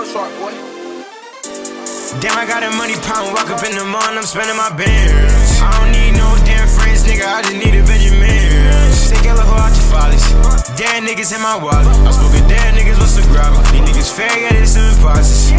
go, Sharkboy. Damn, I got a money pound, walk up in the morning, I'm spending my bands. I don't need no damn friends, nigga, I just need a Benjamin. Take a hoe out your follies. Dead niggas in my wallet. I spoke with dead niggas, what's the grab? These niggas fair, yeah, they some imposters.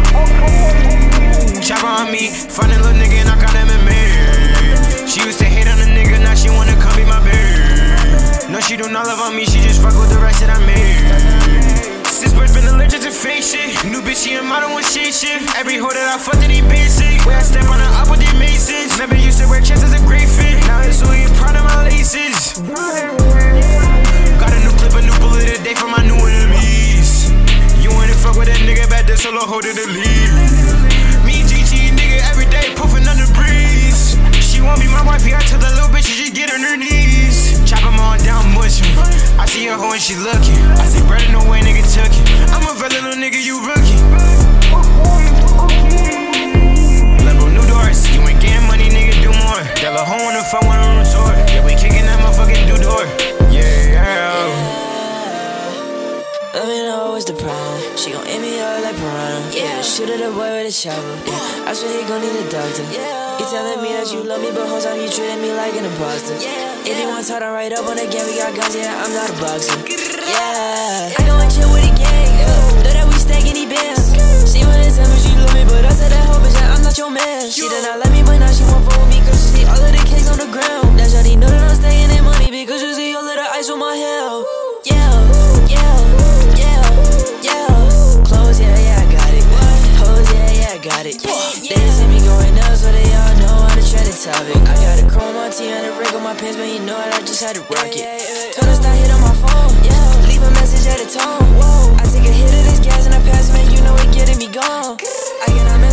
Chop on me, funny little nigga, and I got him in man. She used to hate on a nigga, now she wanna come be my babe. No, she do not love on me, she just fuck with the rest that I made. Since birth been allergic to fake shit. New bitch, she a model with shit shit. Every hoe that I fucked in, he basic. Where I step on her up with the Masons. Remember used to wear chest as a great fit. Now it's only proud of my laces. Got a new clip, a new bullet a day for my new enemies. You wanna fuck with that nigga back there, solo hold it to leave. Me GG nigga every day, puffin' under breeze. She won't be my wife, I tell the little bitch she just get on her knees. Chop them all down, mush me. I see her hoe and she looking. I see bread in the way, nigga took it. I'm a very little nigga, you rookie. Level new doors, you ain't getting money, nigga, do more. Got a hoe on the phone when I'm on tour. Yeah, we kicking that motherfucking do door. Let me know what's the problem. She gon' aim me up like piranha. Yeah, shoot at the boy with a chopper. Yeah, I swear he gon' need a doctor. Yeah, you telling me that you love me, but whole time you treating me like an imposter. Yeah, if you want to talk, right up on the game, we got guns. Yeah, I'm not a boxer. Yeah, I go and chill with the gang. Know that we stacking these bands. She wanna tell me she love me, but I said that whole bitch, I'm not your man. She did not let me, but now she won't fuck with me, cause she see all of the cakes on the ground. That shawty know that I'm staying in money, because you see all of the ice on my hair. Got it. They see me going up, so they all know how to try the topic. I got a chrome on T and a rig on my pants, but you know it, I just had to rock it. Told her stop hit on my phone, leave a message at a tone. I take a hit of this gas and I pass, man, you know it getting me gone. I cannot